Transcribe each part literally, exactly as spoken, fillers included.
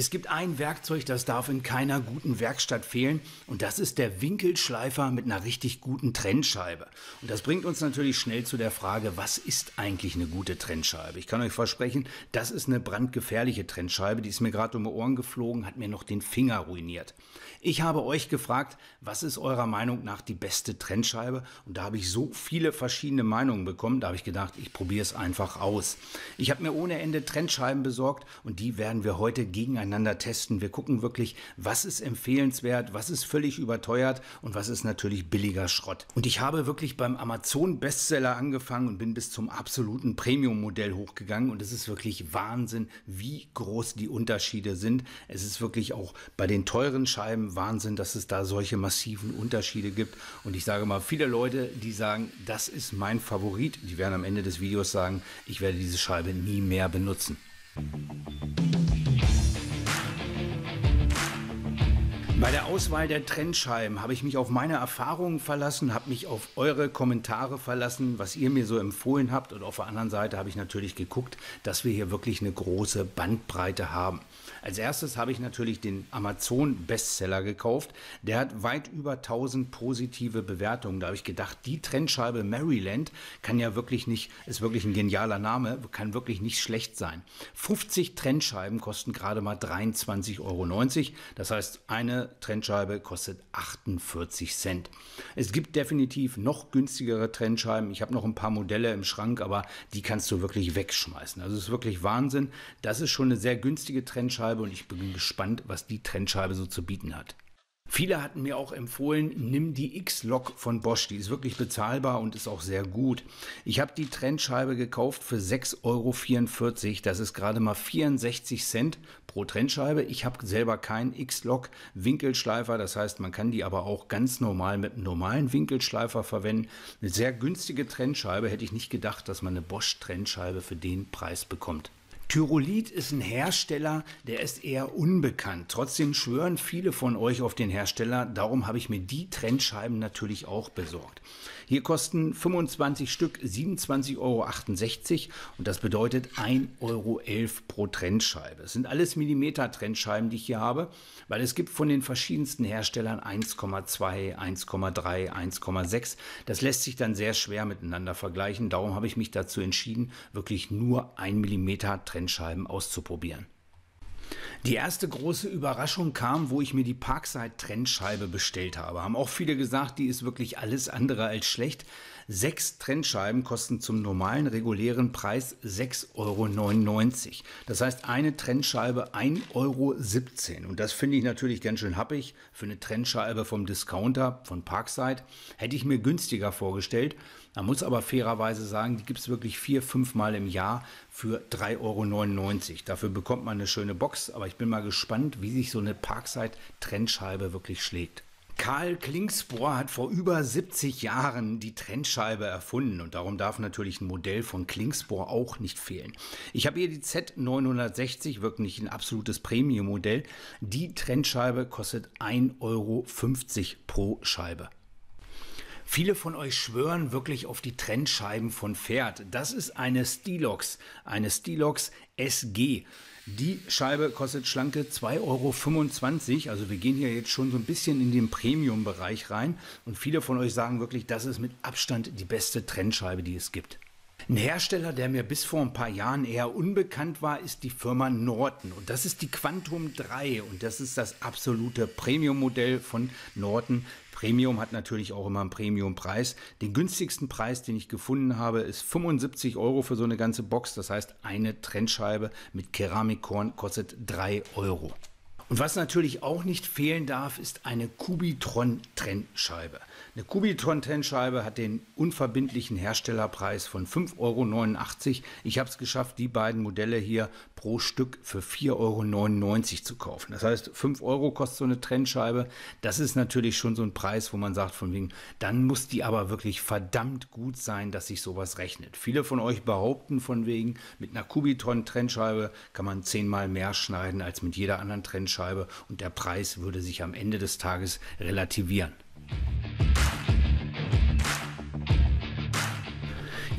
Es gibt ein Werkzeug, das darf in keiner guten Werkstatt fehlen, und das ist der Winkelschleifer mit einer richtig guten Trennscheibe. Und das bringt uns natürlich schnell zu der Frage, was ist eigentlich eine gute Trennscheibe? Ich kann euch versprechen, das ist eine brandgefährliche Trennscheibe, die ist mir gerade um die Ohren geflogen, hat mir noch den Finger ruiniert. Ich habe euch gefragt, was ist eurer Meinung nach die beste Trennscheibe? Und da habe ich so viele verschiedene Meinungen bekommen, da habe ich gedacht, ich probiere es einfach aus. Ich habe mir ohne Ende Trennscheiben besorgt und die werden wir heute gegeneinander testen. Wir gucken wirklich, was ist empfehlenswert, was ist völlig überteuert und was ist natürlich billiger Schrott. Und ich habe wirklich beim Amazon-Bestseller angefangen und bin bis zum absoluten Premium-Modell hochgegangen, und es ist wirklich Wahnsinn, wie groß die Unterschiede sind. Es ist wirklich auch bei den teuren Scheiben Wahnsinn, dass es da solche massiven Unterschiede gibt. Und ich sage mal, viele Leute, die sagen, das ist mein Favorit, die werden am Ende des Videos sagen, ich werde diese Scheibe nie mehr benutzen. Bei der Auswahl der Trennscheiben habe ich mich auf meine Erfahrungen verlassen, habe mich auf eure Kommentare verlassen, was ihr mir so empfohlen habt. Und auf der anderen Seite habe ich natürlich geguckt, dass wir hier wirklich eine große Bandbreite haben. Als erstes habe ich natürlich den Amazon-Bestseller gekauft. Der hat weit über tausend positive Bewertungen. Da habe ich gedacht, die Trennscheibe Maryland kann ja wirklich nicht, ist wirklich ein genialer Name, kann wirklich nicht schlecht sein. fünfzig Trennscheiben kosten gerade mal dreiundzwanzig Euro neunzig. Das heißt, eine Trennscheibe kostet achtundvierzig Cent. Es gibt definitiv noch günstigere Trennscheiben. Ich habe noch ein paar Modelle im Schrank, aber die kannst du wirklich wegschmeißen. Also es ist wirklich Wahnsinn. Das ist schon eine sehr günstige Trennscheibe und ich bin gespannt, was die Trennscheibe so zu bieten hat. Viele hatten mir auch empfohlen, nimm die X-Lok von Bosch, die ist wirklich bezahlbar und ist auch sehr gut. Ich habe die Trennscheibe gekauft für sechs Euro vierundvierzig, das ist gerade mal vierundsechzig Cent pro Trennscheibe. Ich habe selber keinen X-Lok Winkelschleifer, das heißt, man kann die aber auch ganz normal mit einem normalen Winkelschleifer verwenden. Eine sehr günstige Trennscheibe, hätte ich nicht gedacht, dass man eine Bosch Trennscheibe für den Preis bekommt. Tyrolit ist ein Hersteller, der ist eher unbekannt. Trotzdem schwören viele von euch auf den Hersteller. Darum habe ich mir die Trennscheiben natürlich auch besorgt. Hier kosten fünfundzwanzig Stück siebenundzwanzig Euro achtundsechzig und das bedeutet ein Euro elf pro Trennscheibe. Es sind alles Millimeter-Trennscheiben, die ich hier habe, weil es gibt von den verschiedensten Herstellern eins Komma zwei, eins Komma drei, eins Komma sechs. Das lässt sich dann sehr schwer miteinander vergleichen. Darum habe ich mich dazu entschieden, wirklich nur ein Millimeter Trennscheiben auszuprobieren. Die erste große Überraschung kam, wo ich mir die Parkside-Trennscheibe bestellt habe. Haben auch viele gesagt, die ist wirklich alles andere als schlecht. Sechs Trennscheiben kosten zum normalen, regulären Preis sechs Euro neunundneunzig. Das heißt, eine Trennscheibe ein Euro siebzehn. Und das finde ich natürlich ganz schön happig. Für eine Trennscheibe vom Discounter, von Parkside, hätte ich mir günstiger vorgestellt. Man muss aber fairerweise sagen, die gibt es wirklich vier, fünf Mal im Jahr für drei Euro neunundneunzig. Dafür bekommt man eine schöne Box, aber ich bin mal gespannt, wie sich so eine Parkside-Trennscheibe wirklich schlägt. Karl Klingspor hat vor über siebzig Jahren die Trennscheibe erfunden und darum darf natürlich ein Modell von Klingspor auch nicht fehlen. Ich habe hier die Z neunhundertsechzig, wirklich ein absolutes Premium-Modell. Die Trennscheibe kostet ein Euro fünfzig pro Scheibe. Viele von euch schwören wirklich auf die Trennscheiben von Ferd. Das ist eine Stilox, eine Stilox S G. Die Scheibe kostet schlanke zwei Euro fünfundzwanzig, also wir gehen hier jetzt schon so ein bisschen in den Premium-Bereich rein und viele von euch sagen wirklich, das ist mit Abstand die beste Trennscheibe, die es gibt. Ein Hersteller, der mir bis vor ein paar Jahren eher unbekannt war, ist die Firma Norton und das ist die Quantum drei und das ist das absolute Premium-Modell von Norton. Premium hat natürlich auch immer einen Premium-Preis. Den günstigsten Preis, den ich gefunden habe, ist fünfundsiebzig Euro für so eine ganze Box. Das heißt, eine Trennscheibe mit Keramikkorn kostet drei Euro. Und was natürlich auch nicht fehlen darf, ist eine Cubitron-Trennscheibe. Eine Cubitron-Trennscheibe hat den unverbindlichen Herstellerpreis von fünf Euro neunundachtzig. Ich habe es geschafft, die beiden Modelle hier pro Stück für vier Euro neunundneunzig zu kaufen. Das heißt, fünf Euro kostet so eine Trennscheibe. Das ist natürlich schon so ein Preis, wo man sagt, von wegen, dann muss die aber wirklich verdammt gut sein, dass sich sowas rechnet. Viele von euch behaupten von wegen, mit einer Cubitron-Trennscheibe kann man zehnmal mehr schneiden als mit jeder anderen Trennscheibe und der Preis würde sich am Ende des Tages relativieren.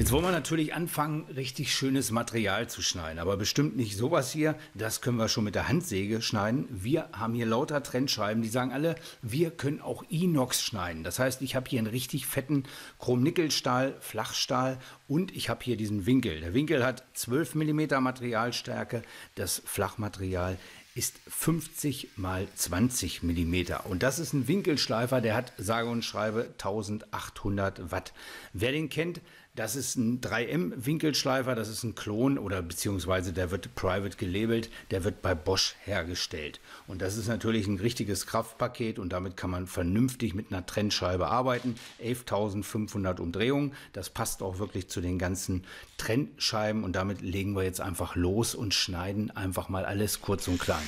Jetzt wollen wir natürlich anfangen, richtig schönes Material zu schneiden, aber bestimmt nicht sowas hier, das können wir schon mit der Handsäge schneiden. Wir haben hier lauter Trennscheiben, die sagen alle, wir können auch Inox schneiden. Das heißt, ich habe hier einen richtig fetten Chrom-Nickel-Stahl, Flachstahl und ich habe hier diesen Winkel. Der Winkel hat zwölf Millimeter Materialstärke, das Flachmaterial ist fünfzig mal zwanzig Millimeter. Und das ist ein Winkelschleifer, der hat sage und schreibe eintausendachthundert Watt. Wer den kennt, das ist ein drei M Winkelschleifer, das ist ein Klon oder beziehungsweise der wird private gelabelt, der wird bei Bosch hergestellt. Und das ist natürlich ein richtiges Kraftpaket und damit kann man vernünftig mit einer Trennscheibe arbeiten. elftausendfünfhundert Umdrehungen, das passt auch wirklich zu den ganzen Trennscheiben und damit legen wir jetzt einfach los und schneiden einfach mal alles kurz und klein.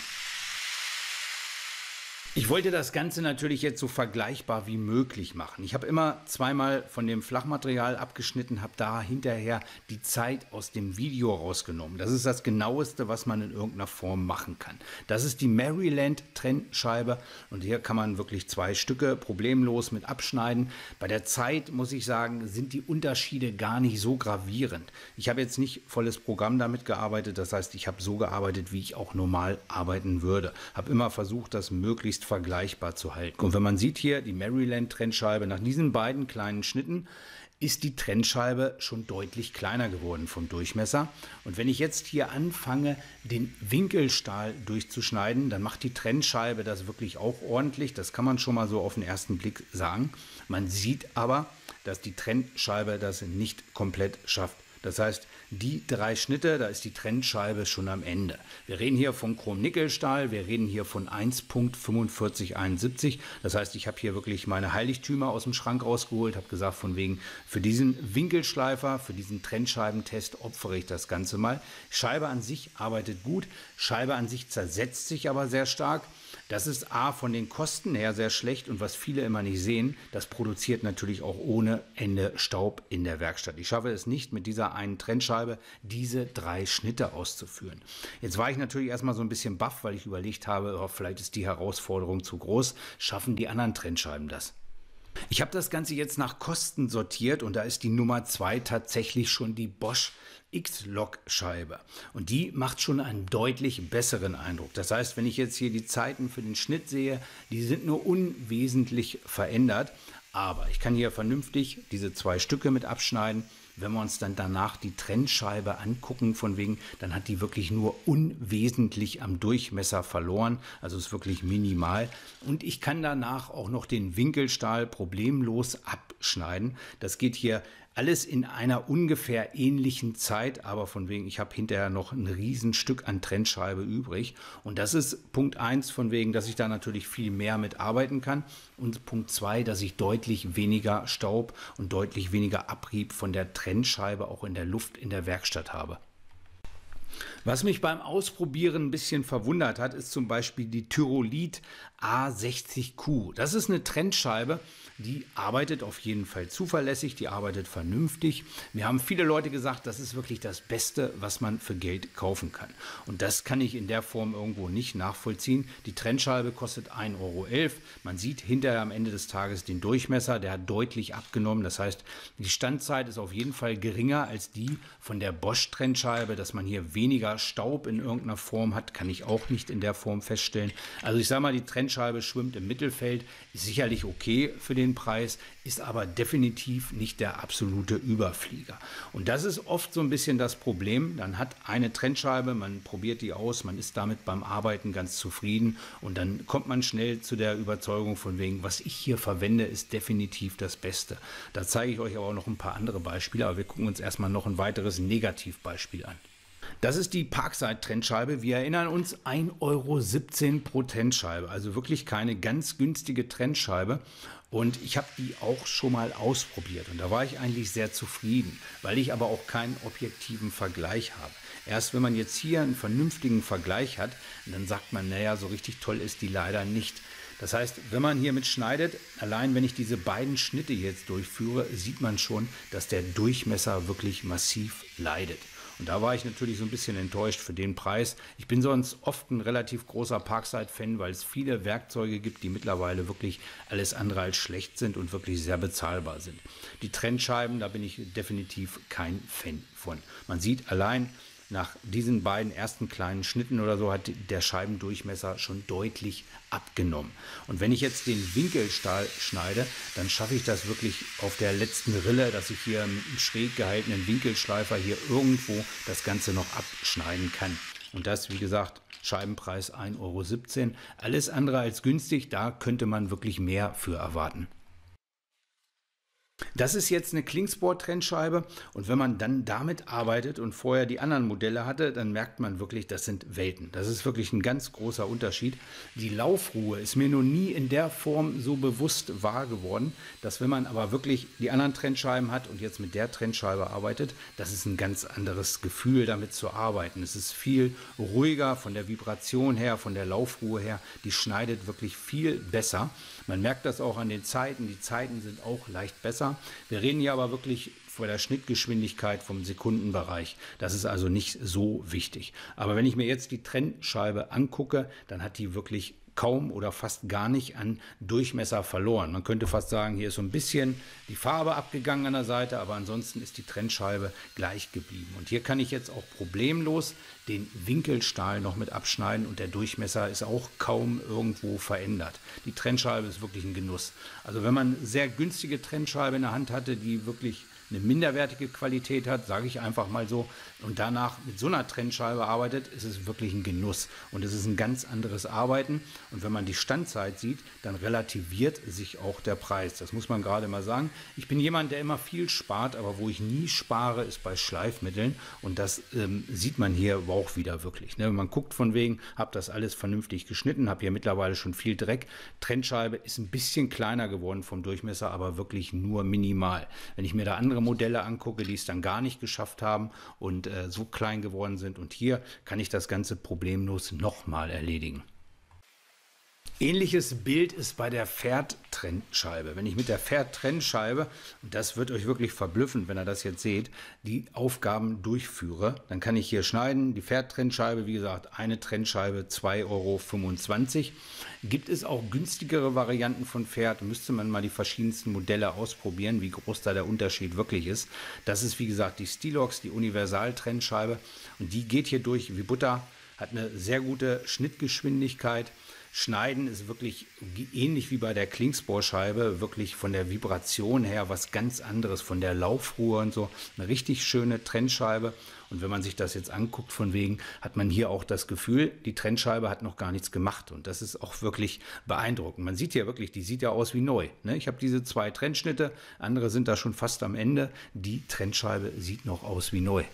Ich wollte das Ganze natürlich jetzt so vergleichbar wie möglich machen. Ich habe immer zweimal von dem Flachmaterial abgeschnitten, habe da hinterher die Zeit aus dem Video rausgenommen. Das ist das Genaueste, was man in irgendeiner Form machen kann. Das ist die Maryland Trennscheibe und hier kann man wirklich zwei Stücke problemlos mit abschneiden. Bei der Zeit, muss ich sagen, sind die Unterschiede gar nicht so gravierend. Ich habe jetzt nicht volles Programm damit gearbeitet, das heißt, ich habe so gearbeitet, wie ich auch normal arbeiten würde. Habe immer versucht, das möglichst vergleichbar zu halten. Und wenn man sieht hier die Maryland Trennscheibe, nach diesen beiden kleinen Schnitten ist die Trennscheibe schon deutlich kleiner geworden vom Durchmesser. Und wenn ich jetzt hier anfange, den Winkelstahl durchzuschneiden, dann macht die Trennscheibe das wirklich auch ordentlich. Das kann man schon mal so auf den ersten Blick sagen. Man sieht aber, dass die Trennscheibe das nicht komplett schafft. Das heißt, die drei Schnitte, da ist die Trennscheibe schon am Ende. Wir reden hier von Chrom-Nickel-Stahl, wir reden hier von eins Komma fünfundvierzig einundsiebzig. Das heißt, ich habe hier wirklich meine Heiligtümer aus dem Schrank rausgeholt, habe gesagt, von wegen, für diesen Winkelschleifer, für diesen Trennscheibentest opfere ich das Ganze mal. Scheibe an sich arbeitet gut, Scheibe an sich zersetzt sich aber sehr stark. Das ist A, von den Kosten her sehr schlecht und was viele immer nicht sehen, das produziert natürlich auch ohne Ende Staub in der Werkstatt. Ich schaffe es nicht, mit dieser einen Trennscheibe diese drei Schnitte auszuführen. Jetzt war ich natürlich erstmal so ein bisschen baff, weil ich überlegt habe, oh, vielleicht ist die Herausforderung zu groß. Schaffen die anderen Trennscheiben das? Ich habe das Ganze jetzt nach Kosten sortiert und da ist die Nummer zwei tatsächlich schon die Bosch X-Lok-Scheibe. Und die macht schon einen deutlich besseren Eindruck. Das heißt, wenn ich jetzt hier die Zeiten für den Schnitt sehe, die sind nur unwesentlich verändert. Aber ich kann hier vernünftig diese zwei Stücke mit abschneiden. Wenn wir uns dann danach die Trennscheibe angucken, von wegen, dann hat die wirklich nur unwesentlich am Durchmesser verloren. Also ist wirklich minimal. Und ich kann danach auch noch den Winkelstahl problemlos abschneiden. Das geht hier alles in einer ungefähr ähnlichen Zeit, aber von wegen, ich habe hinterher noch ein Riesenstück an Trennscheibe übrig. Und das ist Punkt eins, von wegen, dass ich da natürlich viel mehr mit arbeiten kann. Und Punkt zwei, dass ich deutlich weniger Staub und deutlich weniger Abrieb von der Trennscheibe auch in der Luft in der Werkstatt habe. Was mich beim Ausprobieren ein bisschen verwundert hat, ist zum Beispiel die Tyrolit A sechzig Q. Das ist eine Trennscheibe, die arbeitet auf jeden Fall zuverlässig, die arbeitet vernünftig. Mir haben viele Leute gesagt, das ist wirklich das Beste, was man für Geld kaufen kann. Und das kann ich in der Form irgendwo nicht nachvollziehen. Die Trennscheibe kostet ein Euro elf. Man sieht hinterher am Ende des Tages den Durchmesser, der hat deutlich abgenommen. Das heißt, die Standzeit ist auf jeden Fall geringer als die von der Bosch-Trennscheibe. Dass man hier weniger Staub in irgendeiner Form hat, kann ich auch nicht in der Form feststellen. Also ich sage mal, die Trennscheibe schwimmt im Mittelfeld, ist sicherlich okay für den Preis, ist aber definitiv nicht der absolute Überflieger. Und das ist oft so ein bisschen das Problem. Dann hat eine Trennscheibe, man probiert die aus, man ist damit beim Arbeiten ganz zufrieden und dann kommt man schnell zu der Überzeugung von wegen, was ich hier verwende, ist definitiv das Beste. Da zeige ich euch aber auch noch ein paar andere Beispiele, aber wir gucken uns erstmal noch ein weiteres Negativbeispiel an. Das ist die Parkside-Trennscheibe. Wir erinnern uns, ein Euro siebzehn pro Trennscheibe. Also wirklich keine ganz günstige Trennscheibe. Und ich habe die auch schon mal ausprobiert. Und da war ich eigentlich sehr zufrieden, weil ich aber auch keinen objektiven Vergleich habe. Erst wenn man jetzt hier einen vernünftigen Vergleich hat, dann sagt man, naja, so richtig toll ist die leider nicht. Das heißt, wenn man hier mitschneidet, allein wenn ich diese beiden Schnitte jetzt durchführe, sieht man schon, dass der Durchmesser wirklich massiv leidet. Und Und da war ich natürlich so ein bisschen enttäuscht für den Preis. Ich bin sonst oft ein relativ großer Parkside-Fan, weil es viele Werkzeuge gibt, die mittlerweile wirklich alles andere als schlecht sind und wirklich sehr bezahlbar sind. Die Trennscheiben, da bin ich definitiv kein Fan von. Man sieht allein, nach diesen beiden ersten kleinen Schnitten oder so hat der Scheibendurchmesser schon deutlich abgenommen. Und wenn ich jetzt den Winkelstahl schneide, dann schaffe ich das wirklich auf der letzten Rille, dass ich hier mit einem schräg gehaltenen Winkelschleifer hier irgendwo das Ganze noch abschneiden kann. Und das, wie gesagt, Scheibenpreis ein Euro siebzehn. Alles andere als günstig, da könnte man wirklich mehr für erwarten. Das ist jetzt eine Klingspor-Trennscheibe und wenn man dann damit arbeitet und vorher die anderen Modelle hatte, dann merkt man wirklich, das sind Welten. Das ist wirklich ein ganz großer Unterschied. Die Laufruhe ist mir noch nie in der Form so bewusst wahr geworden, dass wenn man aber wirklich die anderen Trennscheiben hat und jetzt mit der Trennscheibe arbeitet, das ist ein ganz anderes Gefühl, damit zu arbeiten. Es ist viel ruhiger von der Vibration her, von der Laufruhe her. Die schneidet wirklich viel besser. Man merkt das auch an den Zeiten. Die Zeiten sind auch leicht besser. Wir reden hier aber wirklich von der Schnittgeschwindigkeit vom Sekundenbereich. Das ist also nicht so wichtig. Aber wenn ich mir jetzt die Trennscheibe angucke, dann hat die wirklich kaum oder fast gar nicht an Durchmesser verloren. Man könnte fast sagen, hier ist so ein bisschen die Farbe abgegangen an der Seite, aber ansonsten ist die Trennscheibe gleich geblieben. Und hier kann ich jetzt auch problemlos den Winkelstahl noch mit abschneiden und der Durchmesser ist auch kaum irgendwo verändert. Die Trennscheibe ist wirklich ein Genuss. Also wenn man sehr günstige Trennscheibe in der Hand hatte, die wirklich eine minderwertige Qualität hat, sage ich einfach mal so, und danach mit so einer Trennscheibe arbeitet, ist es wirklich ein Genuss und es ist ein ganz anderes Arbeiten und wenn man die Standzeit sieht, dann relativiert sich auch der Preis. Das muss man gerade mal sagen. Ich bin jemand, der immer viel spart, aber wo ich nie spare, ist bei Schleifmitteln und das ähm, sieht man hier auch wieder wirklich. Ne? Man guckt von wegen, habe das alles vernünftig geschnitten, habe hier mittlerweile schon viel Dreck. Trennscheibe ist ein bisschen kleiner geworden vom Durchmesser, aber wirklich nur minimal. Wenn ich mir da andere Modelle angucke, die es dann gar nicht geschafft haben und äh, so klein geworden sind. Und hier kann ich das Ganze problemlos nochmal erledigen. Ähnliches Bild ist bei der Pferd-Trennscheibe. Wenn ich mit der Pferd-Trennscheibe, und das wird euch wirklich verblüffen, wenn ihr das jetzt seht, die Aufgaben durchführe, dann kann ich hier schneiden. Die Pferd-Trennscheibe, wie gesagt, eine Trennscheibe zwei Euro fünfundzwanzig. Gibt es auch günstigere Varianten von Pferd, müsste man mal die verschiedensten Modelle ausprobieren, wie groß da der Unterschied wirklich ist. Das ist wie gesagt die Stilox, die Universal-Trennscheibe und die geht hier durch wie Butter, hat eine sehr gute Schnittgeschwindigkeit. Schneiden ist wirklich ähnlich wie bei der Klingspor-Scheibe, wirklich von der Vibration her was ganz anderes, von der Laufruhe und so. Eine richtig schöne Trennscheibe. Und wenn man sich das jetzt anguckt, von wegen, hat man hier auch das Gefühl, die Trennscheibe hat noch gar nichts gemacht. Und das ist auch wirklich beeindruckend. Man sieht hier wirklich, die sieht ja aus wie neu. Ne? Ich habe diese zwei Trennschnitte, andere sind da schon fast am Ende. Die Trennscheibe sieht noch aus wie neu.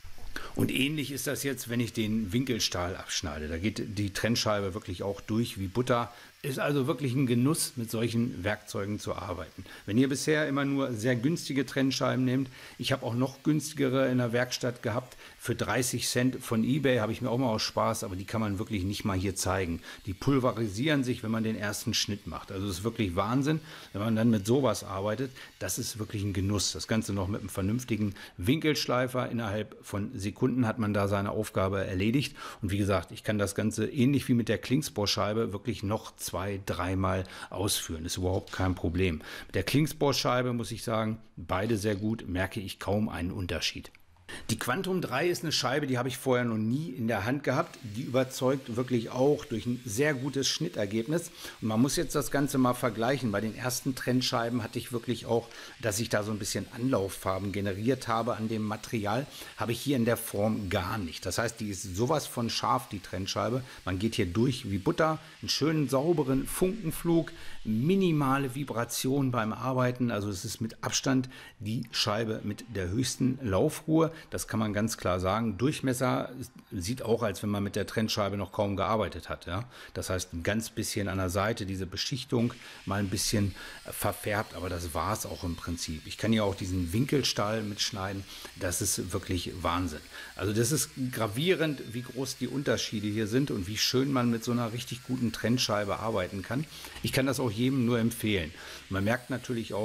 Und ähnlich ist das jetzt, wenn ich den Winkelstahl abschneide. Da geht die Trennscheibe wirklich auch durch wie Butter. Ist also wirklich ein Genuss, mit solchen Werkzeugen zu arbeiten. Wenn ihr bisher immer nur sehr günstige Trennscheiben nehmt, ich habe auch noch günstigere in der Werkstatt gehabt, für dreißig Cent von eBay habe ich mir auch mal aus Spaß, aber die kann man wirklich nicht mal hier zeigen. Die pulverisieren sich, wenn man den ersten Schnitt macht. Also das ist wirklich Wahnsinn, wenn man dann mit sowas arbeitet. Das ist wirklich ein Genuss. Das Ganze noch mit einem vernünftigen Winkelschleifer. Innerhalb von Sekunden hat man da seine Aufgabe erledigt. Und wie gesagt, ich kann das Ganze ähnlich wie mit der Klingspor-Scheibe wirklich noch zwei, dreimal ausführen. Ist überhaupt kein Problem. Mit der Klingspor-Scheibe muss ich sagen, beide sehr gut, merke ich kaum einen Unterschied. Die Quantum drei ist eine Scheibe, die habe ich vorher noch nie in der Hand gehabt. Die überzeugt wirklich auch durch ein sehr gutes Schnittergebnis. Und man muss jetzt das Ganze mal vergleichen. Bei den ersten Trennscheiben hatte ich wirklich auch, dass ich da so ein bisschen Anlauffarben generiert habe an dem Material. Habe ich hier in der Form gar nicht. Das heißt, die ist sowas von scharf, die Trennscheibe. Man geht hier durch wie Butter. Einen schönen, sauberen Funkenflug. Minimale Vibration beim Arbeiten. Also es ist mit Abstand die Scheibe mit der höchsten Laufruhe. Das kann man ganz klar sagen. Durchmesser sieht auch, als wenn man mit der Trennscheibe noch kaum gearbeitet hat. Ja? Das heißt, ein ganz bisschen an der Seite, diese Beschichtung mal ein bisschen verfärbt, aber das war es auch im Prinzip. Ich kann ja auch diesen Winkelstahl mitschneiden. Das ist wirklich Wahnsinn. Also das ist gravierend, wie groß die Unterschiede hier sind und wie schön man mit so einer richtig guten Trennscheibe arbeiten kann. Ich kann das auch jedem nur empfehlen. Man merkt natürlich auch,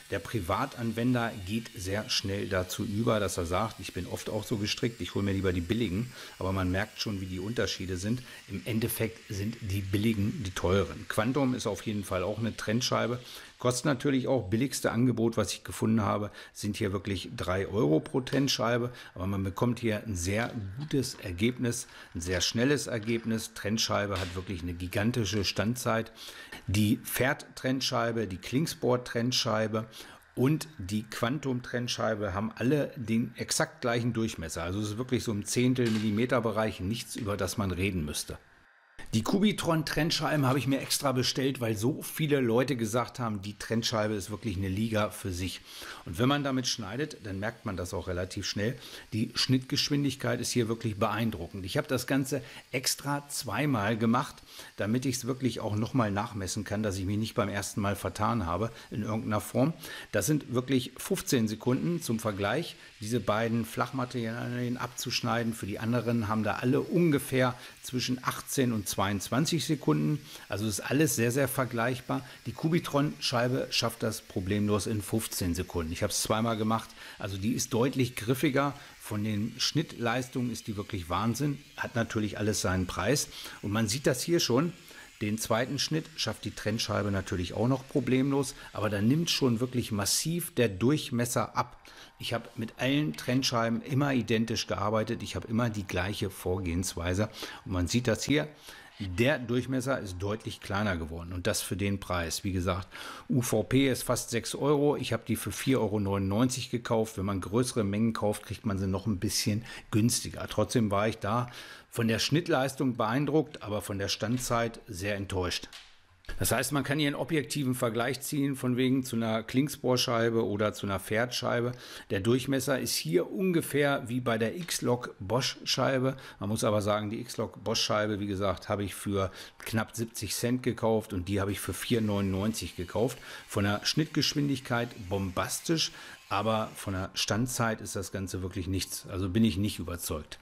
Der Privatanwender geht sehr schnell dazu über, dass er sagt, ich bin oft auch so gestrickt, ich hole mir lieber die billigen, aber man merkt schon, wie die Unterschiede sind. Im Endeffekt sind die billigen die teuren. Quantum ist auf jeden Fall auch eine Trennscheibe. Kostet natürlich auch, billigste Angebot, was ich gefunden habe, sind hier wirklich drei Euro pro Trennscheibe. Aber man bekommt hier ein sehr gutes Ergebnis, ein sehr schnelles Ergebnis. Trennscheibe hat wirklich eine gigantische Standzeit. Die Pferd-Trennscheibe, die Klingsport-Trennscheibe und die Quantum-Trennscheibe haben alle den exakt gleichen Durchmesser. Also es ist wirklich so im Zehntel Millimeter Bereich, nichts, über das man reden müsste. Die Cubitron-Trennscheiben habe ich mir extra bestellt, weil so viele Leute gesagt haben, die Trennscheibe ist wirklich eine Liga für sich. Und wenn man damit schneidet, dann merkt man das auch relativ schnell. Die Schnittgeschwindigkeit ist hier wirklich beeindruckend. Ich habe das Ganze extra zweimal gemacht, damit ich es wirklich auch nochmal nachmessen kann, dass ich mich nicht beim ersten Mal vertan habe in irgendeiner Form. Das sind wirklich fünfzehn Sekunden zum Vergleich, diese beiden Flachmaterialien abzuschneiden. Für die anderen haben da alle ungefähr zwischen achtzehn und zweiundzwanzig Sekunden. Also ist alles sehr, sehr vergleichbar. Die Cubitron-Scheibe schafft das problemlos in fünfzehn Sekunden. Ich habe es zweimal gemacht. Also die ist deutlich griffiger. Von den Schnittleistungen ist die wirklich Wahnsinn. Hat natürlich alles seinen Preis. Und man sieht das hier schon. Den zweiten Schnitt schafft die Trennscheibe natürlich auch noch problemlos, aber da nimmt schon wirklich massiv der Durchmesser ab. Ich habe mit allen Trennscheiben immer identisch gearbeitet, ich habe immer die gleiche Vorgehensweise und man sieht das hier. Der Durchmesser ist deutlich kleiner geworden und das für den Preis. Wie gesagt, U V P ist fast sechs Euro. Ich habe die für vier Euro neunundneunzig gekauft. Wenn man größere Mengen kauft, kriegt man sie noch ein bisschen günstiger. Trotzdem war ich da von der Schnittleistung beeindruckt, aber von der Standzeit sehr enttäuscht. Das heißt, man kann hier einen objektiven Vergleich ziehen, von wegen zu einer Klingspor-Scheibe oder zu einer Pferdscheibe. Der Durchmesser ist hier ungefähr wie bei der X-Lok Bosch-Scheibe. Man muss aber sagen, die X-Lok Bosch-Scheibe, wie gesagt, habe ich für knapp siebzig Cent gekauft und die habe ich für vier neunundneunzig gekauft. Von der Schnittgeschwindigkeit bombastisch, aber von der Standzeit ist das Ganze wirklich nichts. Also bin ich nicht überzeugt.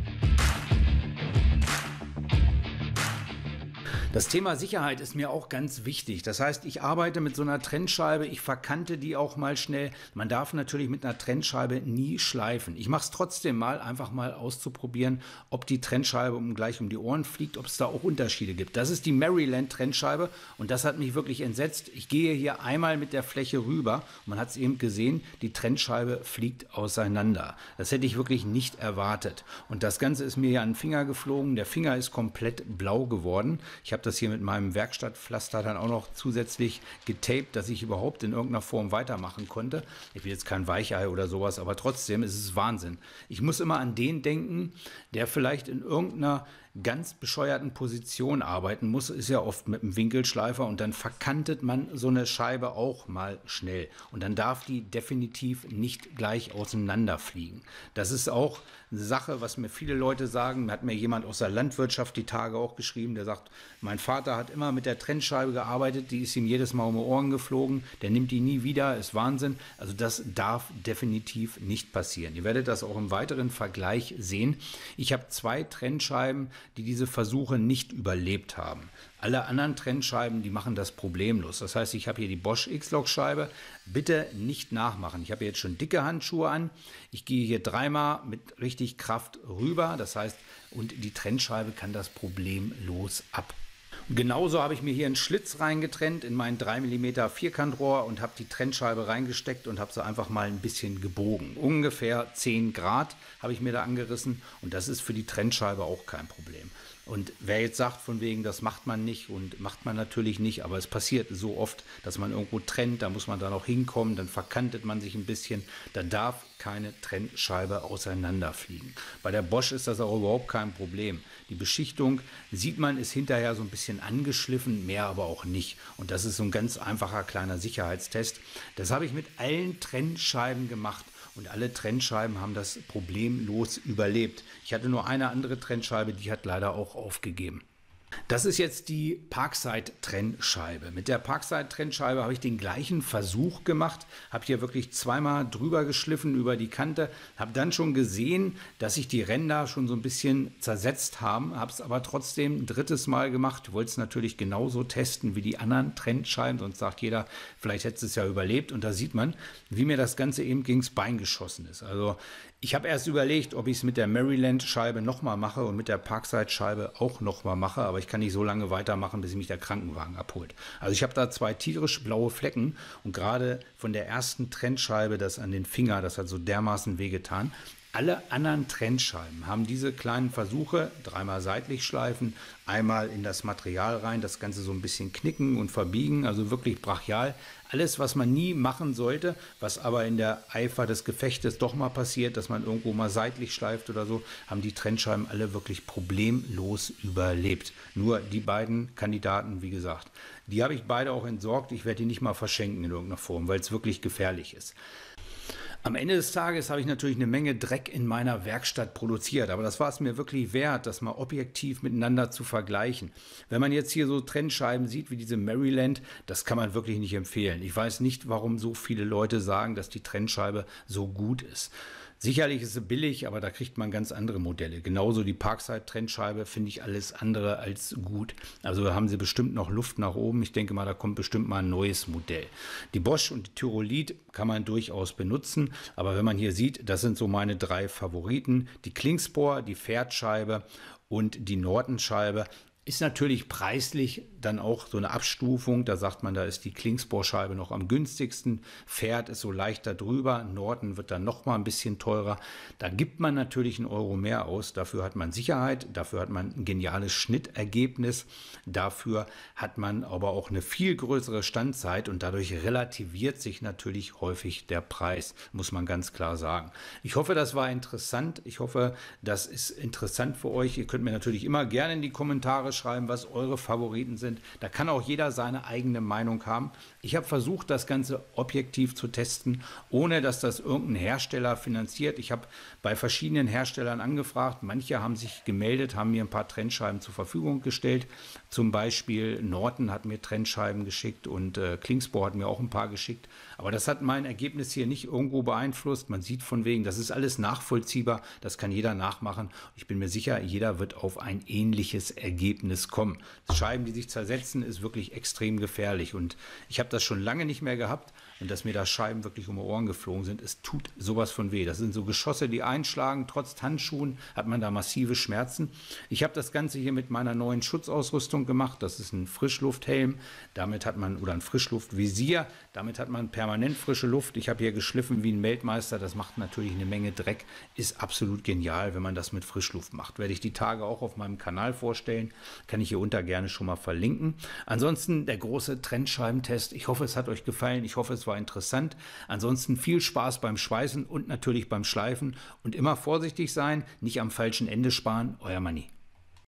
Das Thema Sicherheit ist mir auch ganz wichtig. Das heißt, ich arbeite mit so einer Trennscheibe, ich verkante die auch mal schnell. Man darf natürlich mit einer Trennscheibe nie schleifen. Ich mache es trotzdem mal, einfach mal auszuprobieren, ob die Trennscheibe um gleich um die Ohren fliegt, ob es da auch Unterschiede gibt. Das ist die Maryland Trennscheibe und das hat mich wirklich entsetzt. Ich gehe hier einmal mit der Fläche rüber und man hat es eben gesehen, die Trennscheibe fliegt auseinander. Das hätte ich wirklich nicht erwartet. Und das Ganze ist mir ja an den Finger geflogen. Der Finger ist komplett blau geworden. Ich habe das hier mit meinem Werkstattpflaster dann auch noch zusätzlich getaped, dass ich überhaupt in irgendeiner Form weitermachen konnte. Ich will jetzt kein Weichei oder sowas, aber trotzdem ist es Wahnsinn. Ich muss immer an den denken, der vielleicht in irgendeiner ganz bescheuerten Position arbeiten muss, ist ja oft mit einem Winkelschleifer und dann verkantet man so eine Scheibe auch mal schnell und dann darf die definitiv nicht gleich auseinanderfliegen. Das ist auch eine Sache, was mir viele Leute sagen. Hat mir jemand aus der Landwirtschaft die Tage auch geschrieben, der sagt, mein Vater hat immer mit der Trennscheibe gearbeitet, die ist ihm jedes Mal um die Ohren geflogen, der nimmt die nie wieder, ist Wahnsinn. Also das darf definitiv nicht passieren. Ihr werdet das auch im weiteren Vergleich sehen. Ich habe zwei Trennscheiben, die diese Versuche nicht überlebt haben. Alle anderen Trennscheiben, die machen das problemlos. Das heißt, ich habe hier die Bosch X-Lok-Scheibe. Bitte nicht nachmachen. Ich habe jetzt schon dicke Handschuhe an. Ich gehe hier dreimal mit richtig Kraft rüber. Das heißt, und die Trennscheibe kann das problemlos ab. Genauso habe ich mir hier einen Schlitz reingetrennt in mein drei Millimeter Vierkantrohr und habe die Trennscheibe reingesteckt und habe sie einfach mal ein bisschen gebogen. Ungefähr zehn Grad habe ich mir da angerissen und das ist für die Trennscheibe auch kein Problem. Und wer jetzt sagt, von wegen, das macht man nicht und macht man natürlich nicht, aber es passiert so oft, dass man irgendwo trennt, da muss man da noch hinkommen, dann verkantet man sich ein bisschen, da darf keine Trennscheibe auseinanderfliegen. Bei der Bosch ist das auch überhaupt kein Problem. Die Beschichtung, sieht man, ist hinterher so ein bisschen angeschliffen, mehr aber auch nicht. Und das ist so ein ganz einfacher kleiner Sicherheitstest. Das habe ich mit allen Trennscheiben gemacht. Und alle Trennscheiben haben das problemlos überlebt. Ich hatte nur eine andere Trennscheibe, die hat leider auch aufgegeben. Das ist jetzt die Parkside-Trennscheibe. Mit der Parkside-Trennscheibe habe ich den gleichen Versuch gemacht, habe hier wirklich zweimal drüber geschliffen über die Kante, habe dann schon gesehen, dass sich die Ränder schon so ein bisschen zersetzt haben, habe es aber trotzdem ein drittes Mal gemacht, wollte es natürlich genauso testen wie die anderen Trennscheiben, sonst sagt jeder, vielleicht hätte es ja überlebt, und da sieht man, wie mir das Ganze eben gegens Bein geschossen ist. Also ich habe erst überlegt, ob ich es mit der Maryland-Scheibe nochmal mache und mit der Parkside-Scheibe auch nochmal mache, aber ich kann nicht so lange weitermachen, bis mich der Krankenwagen abholt. Also ich habe da zwei tierisch blaue Flecken und gerade von der ersten Trennscheibe, das an den Finger, das hat so dermaßen wehgetan. Alle anderen Trennscheiben haben diese kleinen Versuche, dreimal seitlich schleifen, einmal in das Material rein, das Ganze so ein bisschen knicken und verbiegen, also wirklich brachial. Alles, was man nie machen sollte, was aber in der Eifer des Gefechtes doch mal passiert, dass man irgendwo mal seitlich schleift oder so, haben die Trennscheiben alle wirklich problemlos überlebt. Nur die beiden Kandidaten, wie gesagt, die habe ich beide auch entsorgt. Ich werde die nicht mal verschenken in irgendeiner Form, weil es wirklich gefährlich ist. Am Ende des Tages habe ich natürlich eine Menge Dreck in meiner Werkstatt produziert, aber das war es mir wirklich wert, das mal objektiv miteinander zu vergleichen. Wenn man jetzt hier so Trennscheiben sieht wie diese Maryland, das kann man wirklich nicht empfehlen. Ich weiß nicht, warum so viele Leute sagen, dass die Trennscheibe so gut ist. Sicherlich ist sie billig, aber da kriegt man ganz andere Modelle. Genauso die Parkside-Trennscheibe finde ich alles andere als gut. Also da haben sie bestimmt noch Luft nach oben. Ich denke mal, da kommt bestimmt mal ein neues Modell. Die Bosch und die Tyrolit kann man durchaus benutzen, aber wenn man hier sieht, das sind so meine drei Favoriten. Die Klingspor, die Pferdscheibe und die Norton-Scheibe. Ist natürlich preislich dann auch so eine Abstufung. Da sagt man, da ist die Klingspor-Scheibe noch am günstigsten. Pferd ist so leicht da drüber. Norton wird dann noch mal ein bisschen teurer. Da gibt man natürlich einen Euro mehr aus. Dafür hat man Sicherheit. Dafür hat man ein geniales Schnittergebnis. Dafür hat man aber auch eine viel größere Standzeit und dadurch relativiert sich natürlich häufig der Preis, muss man ganz klar sagen. Ich hoffe, das war interessant. Ich hoffe, das ist interessant für euch. Ihr könnt mir natürlich immer gerne in die Kommentare schreiben, was eure Favoriten sind. Da kann auch jeder seine eigene Meinung haben. Ich habe versucht, das Ganze objektiv zu testen, ohne dass das irgendein Hersteller finanziert. Ich habe bei verschiedenen Herstellern angefragt. Manche haben sich gemeldet, haben mir ein paar Trennscheiben zur Verfügung gestellt. Zum Beispiel Norton hat mir Trennscheiben geschickt und äh, Klingspor hat mir auch ein paar geschickt. Aber das hat mein Ergebnis hier nicht irgendwo beeinflusst. Man sieht von wegen, das ist alles nachvollziehbar. Das kann jeder nachmachen. Ich bin mir sicher, jeder wird auf ein ähnliches Ergebnis kommen. Scheiben, die sich zersetzen, ist wirklich extrem gefährlich und ich habe das schon lange nicht mehr gehabt und dass mir da Scheiben wirklich um die Ohren geflogen sind, es tut sowas von weh. Das sind so Geschosse, die einschlagen, trotz Handschuhen hat man da massive Schmerzen. Ich habe das Ganze hier mit meiner neuen Schutzausrüstung gemacht, das ist ein Frischlufthelm, damit hat man, oder ein Frischluftvisier, damit hat man permanent frische Luft. Ich habe hier geschliffen wie ein Weltmeister, das macht natürlich eine Menge Dreck, ist absolut genial, wenn man das mit Frischluft macht. Werde ich die Tage auch auf meinem Kanal vorstellen. Kann ich hier unter gerne schon mal verlinken. Ansonsten der große Trennscheibentest. Ich hoffe, es hat euch gefallen. Ich hoffe, es war interessant. Ansonsten viel Spaß beim Schweißen und natürlich beim Schleifen. Und immer vorsichtig sein, nicht am falschen Ende sparen. Euer Manni.